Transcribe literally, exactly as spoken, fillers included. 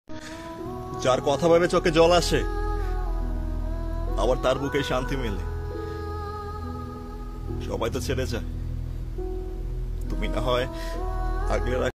যার কথা ভেবে চোখে জল আসে, আবার তার বুকে শান্তি মেলে। সবাই তো ছেড়ে যায়, তুমি না হয় আগলে